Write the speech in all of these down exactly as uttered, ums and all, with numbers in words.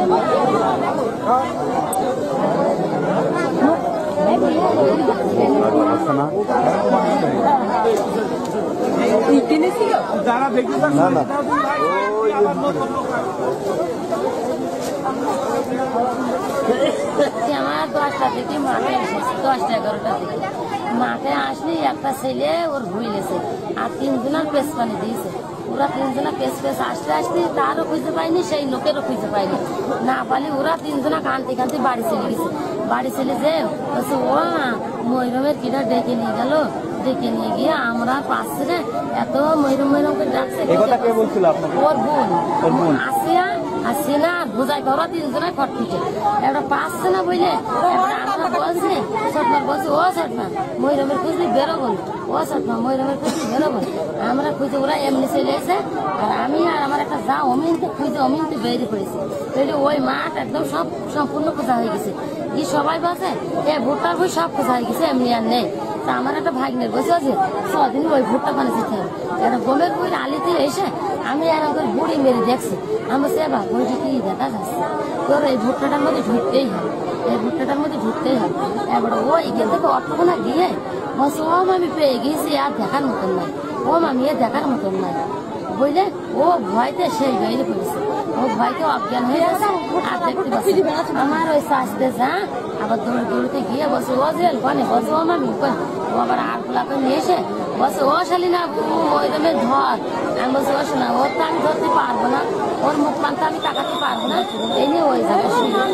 যারা দেখতে পাচ্ছেন না আমার দশটা থেকে মাঠে এসেছি, দশটা এগারোটা থেকে মাঠে আসলে একটা ছেলে ওর ভুইলেছে আর তিনজনের পেস পানি দিয়েছে। ওরা তিনজনা পেস পেস আসতে আসতে তারও খুঁজে পায়নি, সেই লোকেরও খুঁজে পায়নি। না পালি ওরা তিনজনা কানতে কানতে বাড়ি চলে গেছে। বাড়ি চলে যে বলছে ও ময়ূরমের কিনা ডেকে নিয়ে গেল, ডেকে নিয়ে গিয়ে আমরা পাচ্ছি রে এত ময়ূরম ময়ূরমকে ডাকছে। ওর বোন আসিয়া আসছে না বোঝাই ওরা তিনজনে খটখুটে একটা পাচ্ছে না বুঝলে। আমরা বলছি সটমার বলছি ও সটমা ময়ূরমের খুঁজলি বেরোবন, ও সটমা ময়ূরমের খুঁজলি বেরোবন। আমরা খুঁজে ওরা এমনি চলে এসে আর আমি আর আমার একটা যা অমিনতে খুঁজে অমিনতে বেরিয়ে পড়েছি। তাহলে ওই মাঠ একদম সব সম্পূর্ণ খোঁজা হয়ে গেছে। কি সবাই বসে এ ভুট্টার বই সব খোঁজা হয়ে গেছে, এমনি আর নেই। তা আমার একটা ভাগ্নের বসে আছে ছদিন ওই ভুট্টা পানি যেতে হবে একটা গমের বই আলিতে এসে আমি আর আমাদের বুড়ি মেরে দেখছি। আমার সে বা বইটি কি দেখা যাচ্ছে তোর এই ভুট্টাটার মধ্যে ঢুকতেই হবে, এই ভুট্টাটার মধ্যে ঢুকতেই হবে। এবার ও এখান থেকে অটোখানা গিয়ে বলছে ও মামি পেয়ে গেছি আর দেখার মতন নাই, ও মামি এ দেখার মতন নাই বুঝলে। ও ভয়তে সেই বেরিয়ে পড়েছে, ও ভয়তে অজ্ঞান হয়ে গেছে আর দেখতে পাচ্ছি। আমার ওই আসতে যা আবার দৌড়ে দৌড়তে গিয়ে বসে ও জেল কনে বসে ও মামি কনে ও আবার আর খোলাকে নিয়ে এসে বসে ও শালি না ওই রকমে ধর। আমি বলছি ও শোনা ওর তো আমি ধরতে পারবো না, ওর মুখ পান তো আমি তাকাতে পারবো না। এই নিয়ে ওই জায়গায়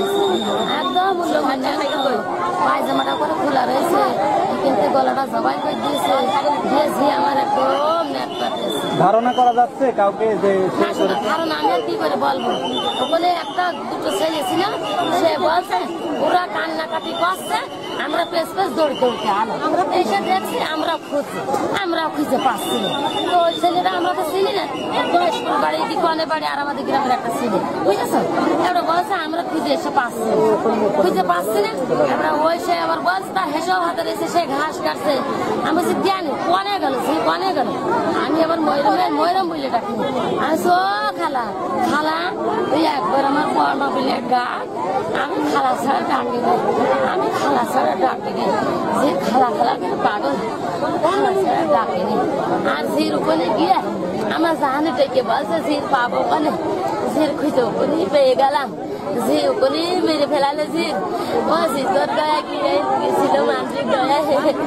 একদম মূল্যবান পায়জামাটা করে খোলা রয়েছে, কিন্তু গলাটা জবাই করে দিয়েছে দিয়েছি আমার একদম নেট পাঠিয়েছে। ধারণা করা যাচ্ছে কাউকে যে ধারণা আমি আর কি করে বলবো। ওখানে একটা দুটো ছেলে ছিল সে বলছে ওরা কান্নাকাটি করছে আমরা পেস পেস দৌড় দৌড়তে আলো আমরা এসে দেখছি আমরা খুঁজছি আমরা খুঁজে পাচ্ছি না। তো ওই ছেলেটা আমরা তো চিনি না, স্কুল বাড়ি কি কনে বাড়ি আর আমাদের গ্রামের একটা ছেলে বুঝেছ। এবার বলছে আমরা খুঁজে এসে পাচ্ছি খুঁজে পাচ্ছি না। আমরা ওই সে আবার বলছে তার হেসব হাতে রয়েছে সে ঘাস কাটছে। আমি বলছি জানি কনে গেল সে কনে গেল। আমি আবার ময়ূরমের ময়ূরম বলে ডাকি আমি ও খালা খালা তুই একবার আমার বর্মা বলে ডাক। আমি খালা ছাড়া ডাকি নি, আমি খালা ছাড়া ডাকি নি যে খালা খালা কিন্তু পাগল খালা ছাড়া ডাকি নি। আর ঝির ওখানে গিয়ে আমার জাহানে ডেকে বলছে ঝির পাবো ওখানে, ঝির খুঁজে ওখানে পেয়ে গেলাম। ঝি ওখানে মেরে ফেলালে ঝির ও ঝি তোর গায়ে কি গেছিল মানসিক গায়ে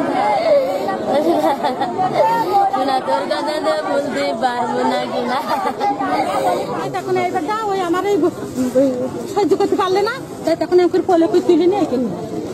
না তোর কথা তো বলতে পারবো না কিনা। তখন এবার যা ওই আমার এই সহ্য করতে পারলে না তাই তখন আমি পলে করে তুলে নিয়ে এখানে।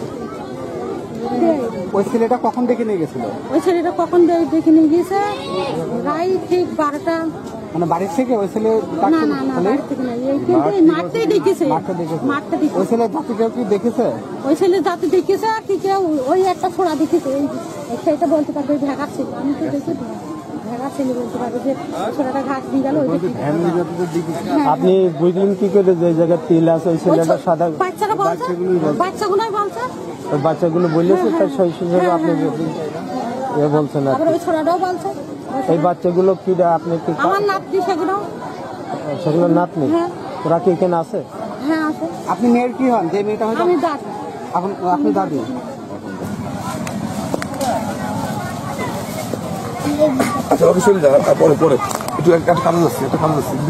ওই ছেলেটা কখন দেখে নিয়ে গেছিল? ওই ছেলেটা কখন দেখে নিয়ে গিয়েছে রাই ঠিক বারোটা মানে বাড়ির থেকে ওই ছেলে না না না বাড়ি থেকে না এই মাঠটাই দেখেছে মাঠটা দেখেছে। ওই ছেলে জাতি কেউ কি দেখেছে? ওই ছেলে জাতি দেখেছে আর কি কেউ ওই একটা ছোড়া দেখেছে সেটা বলতে পারবে ভেগা ছিল। আমি তো দেখি ভেগা ছিল বলতে পারবে যে ছোড়াটা ঘাস দিয়ে গেল। আপনি বুঝলেন কি করে যে জায়গায় তেল আছে ওই ছেলেটা সাদা বাচ্চারা বলছে বাচ্চাগুলোই বলছে ওই বাচ্চাগুলো বলেছে তার সেই হিসেবে আপনি এ বলছেন না। ওই ছোড়াটাও বলছে এই বাচ্চাগুলো কি আপনি কি আমার নাতনি সেগুলো সেগুলো নাতনি ওরা কি এখানে আছে? হ্যাঁ আছে। আপনি মেয়ের কি হন যে মেয়েটা হয়তো? আমি দাদি। এখন আপনি দাদি? আচ্ছা ওকে চলে যা পরে পরে একটু একটা কাজ আছে একটা কাজ আছে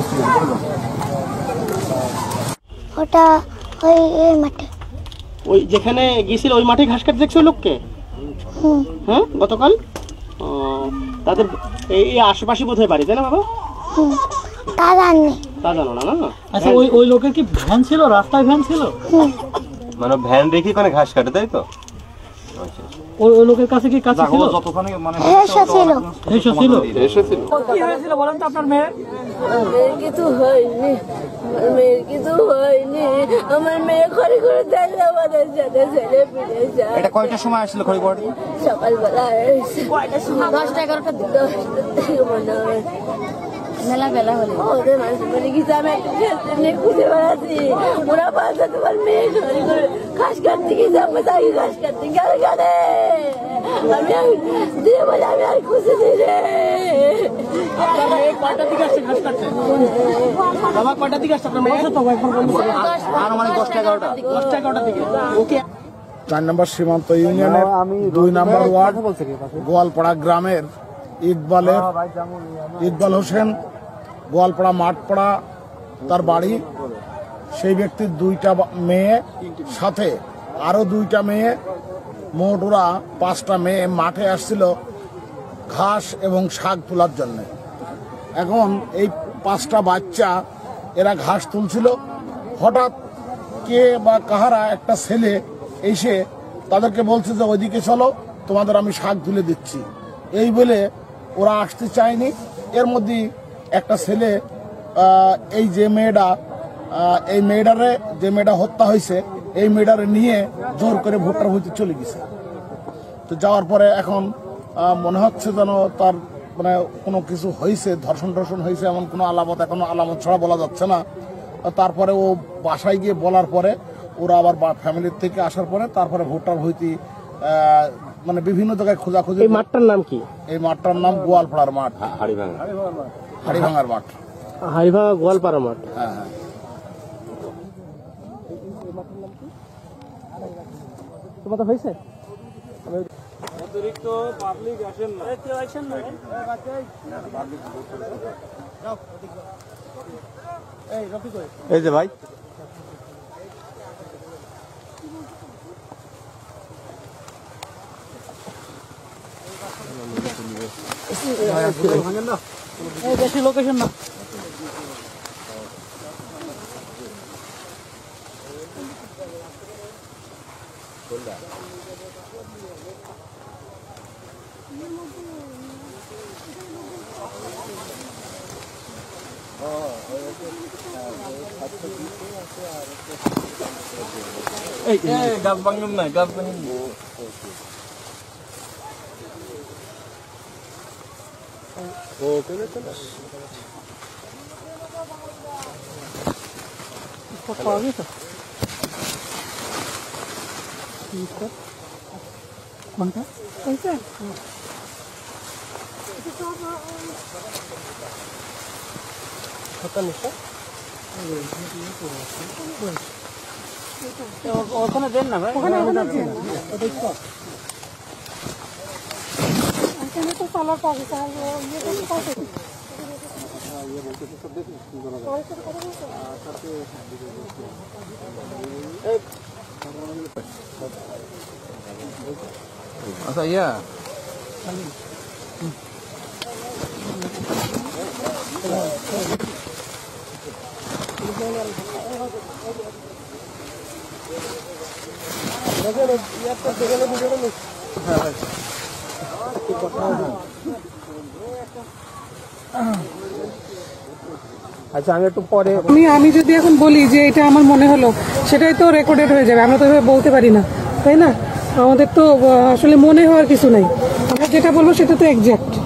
ওটা ওই এই মাঠে ওই যেখানে গিয়েছিল ওই মাঠে ঘাস কাটতে দেখছো লোককে? হ্যাঁ গতকাল তাদের এই আশেপাশে বোধহয় বাড়ি তাই না বাবা? তা জানি তা জানো না না। আচ্ছা ওই ওই লোকের কি ভ্যান ছিল, রাস্তায় ভ্যান ছিল? মানে ভ্যান রেখে ওখানে ঘাস কাটে তাই তো? ওই ওই লোকের কাছে কি কাছে ছিল? যতখানি মানে এসে ছিল এসে ছিল এসে ছিল কি হয়েছিল বলেন তো আপনার মেয়ের? মেয়ের কিছু হয়নি, মেয়ের কিছু হয়নি। আমার মেয়ে ঘরে ঘরে দেখলে আমাদের সাথে ছেলে ফিরে যায়। এটা কয়টার সময় আসছিল খড়িবাড়ি? সকালবেলা দশটা এগারোটা দশটা থেকে মনে হয় মেলা বেলা হলে ওদের মানুষ বলে গেছে আমি একটা খেলতে নিয়ে খুঁজে বেড়াচ্ছি। ওরা বলছে তোমার মেয়ে ঘরে ঘরে ঘাস কাটতে গেছে, আমরা তাই ঘাস কাটতে গেলে গেলে আমি দিয়ে বলে আমি আর খুঁজে দিই রে। আপনার মেয়ে কয়টার দিকে আসছে ঘাস কাটতে? বাবা কয়টার দিকে আসছে আপনার মেয়ে? আর মানে দশটা এগারোটা দশটা এগারোটার দিকে। ওকে চার নম্বর সীমান্ত ইউনিয়নের দুই নম্বর ওয়ার্ড গোয়ালপাড়া গ্রামের ইকবালের ইকবাল হোসেন গোয়ালপাড়া মাঠপাড়া তার বাড়ি। সেই ব্যক্তির দুইটা মেয়ে সাথে আরো দুইটা মেয়ে, মোট ওরা পাঁচটা মেয়ে মাঠে আসছিল ঘাস এবং শাক তোলার জন্য। এখন এই পাঁচটা বাচ্চা এরা ঘাস তুলছিল, হঠাৎ কে বা কাহারা একটা ছেলে এসে তাদেরকে বলছে যে ওইদিকে চলো, তোমাদের আমি শাক তুলে দিচ্ছি। এই বলে ওরা আসতে চায়নি। এর মধ্যে একটা ছেলে এই যে মেয়েটা এই মেয়েটারে যে মেয়েটা হত্যা হয়েছে এই মেয়েটারে নিয়ে জোর করে ভুট্টার হইতে চলে গেছে। তো যাওয়ার পরে এখন মনে হচ্ছে যেন তার মানে কোনো কিছু হয়েছে, ধর্ষণ টর্ষণ হয়েছে, এমন কোনো আলামত এখনো আলামত ছাড়া বলা যাচ্ছে না। তারপরে ও বাসায় গিয়ে বলার পরে ওরা আবার ফ্যামিলির থেকে আসার পরে তারপরে ভুট্টার হইতে মানে বিভিন্ন জায়গায় খোঁজাখুঁজি। এই মাঠটার নাম কি? এই মাঠটার নাম গোয়ালপাড়ার মাঠ, হাড়িভাঙা হাড়িভাঙার মাঠ, হাড়িভাঙা গোয়ালপাড়া মাঠ। হ্যাঁ হ্যাঁ। তোমাদের হয়েছে? অতিরিক্ত পাবলিক আসেন না। এই যে ভাই বেশি লোকেশন না। গাছ ভাঙবেন না, গাছ ভাঙবেন পাওয়া গেছে কোনটা? ওখানে দেন না ভাই, ওখানে তো চলার পাবে আচ্ছা ইয়া আচ্ছা আমি একটু পরে আমি আমি যদি এখন বলি যে এটা আমার মনে হলো, সেটাই তো রেকর্ডেড হয়ে যাবে। আমরা তো এভাবে বলতে পারি না, তাই না? আমাদের তো আসলে মনে হওয়ার কিছু নাই, আমরা যেটা বলবো সেটা তো এক্সাক্ট।